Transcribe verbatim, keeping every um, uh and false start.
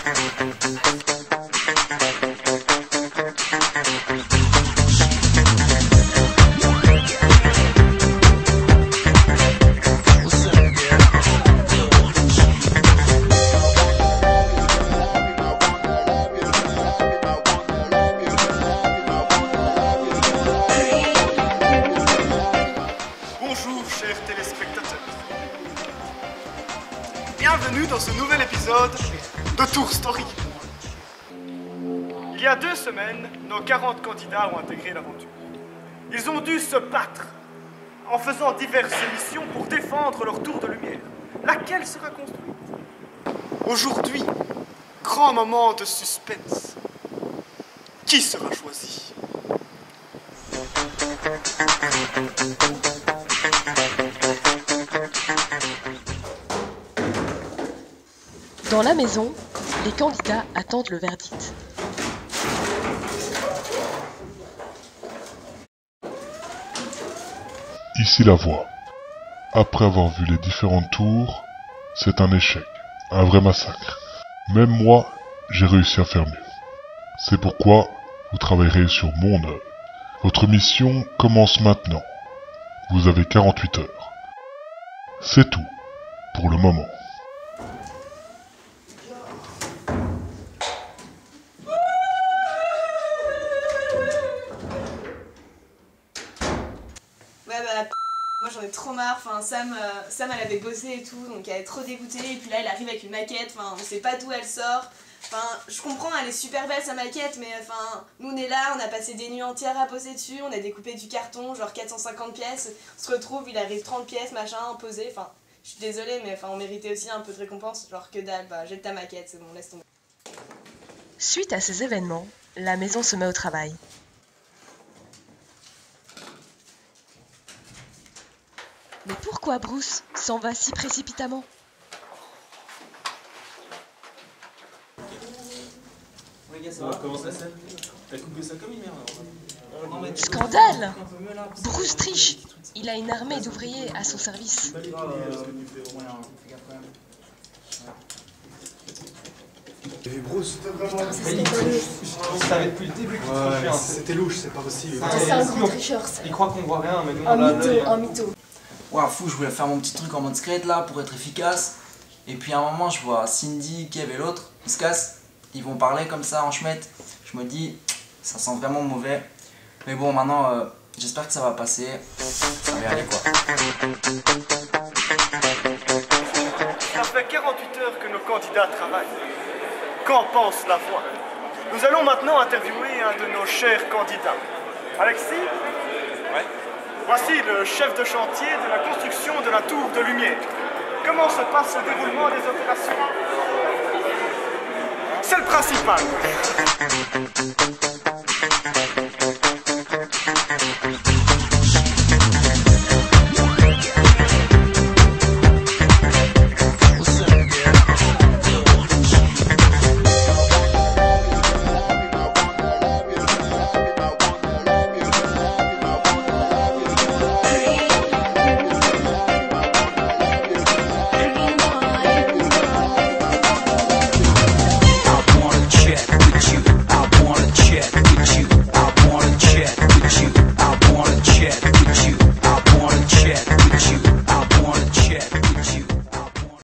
Bonjour chers téléspectateurs. Bienvenue dans ce nouvel épisode de Tour Story. Il y a deux semaines, nos quarante candidats ont intégré l'aventure. Ils ont dû se battre en faisant diverses missions pour défendre leur tour de lumière. Laquelle sera construite? Aujourd'hui, grand moment de suspense. Qui sera choisi? Dans la maison, les candidats attendent le verdict. Ici la voix. Après avoir vu les différentes tours, c'est un échec, un vrai massacre. Même moi, j'ai réussi à faire mieux. C'est pourquoi vous travaillerez sur mon œuvre. Votre mission commence maintenant. Vous avez quarante-huit heures. C'est tout, pour le moment. Ouais bah moi j'en ai trop marre, enfin Sam, euh, Sam elle avait bossé et tout, donc elle est trop dégoûtée, et puis là elle arrive avec une maquette, enfin on sait pas d'où elle sort. Enfin je comprends, elle est super belle sa maquette, mais enfin nous on est là, on a passé des nuits entières à bosser dessus, on a découpé du carton, genre quatre cent cinquante pièces, on se retrouve, il arrive trente pièces, machin, posées, enfin je suis désolée mais enfin on méritait aussi un peu de récompense, genre que dalle, bah jette ta maquette, c'est bon, laisse tomber. Suite à ces événements, la maison se met au travail. Mais pourquoi Bruce s'en va si précipitamment? Comment ça c'est? T'as coupé ça comme une merde. Scandale! Bruce triche! Il a une armée d'ouvriers à son service. J'ai vu Bruce. Je savais depuis le début qu'il trichait. Ouais, c'était louche, c'est pas possible. C'est un gros tricheur, ça. Il croit qu'on voit rien, mais nous Un on l'a mytho, l'œil. un mytho. Ouah, fou, je voulais faire mon petit truc en mode skate là pour être efficace. Et puis à un moment, je vois Cindy, Kev et l'autre, ils se cassent. Ils vont parler comme ça en schmette. Je me dis, ça sent vraiment mauvais. Mais bon, maintenant, euh, j'espère que ça va passer. Ça va y aller quoi. Ça fait quarante-huit heures que nos candidats travaillent. Qu'en pense la voix? Nous allons maintenant interviewer un de nos chers candidats. Alexis? Ouais. Voici le chef de chantier de la construction de la tour de lumière. Comment se passe le déroulement des opérations? C'est le principal.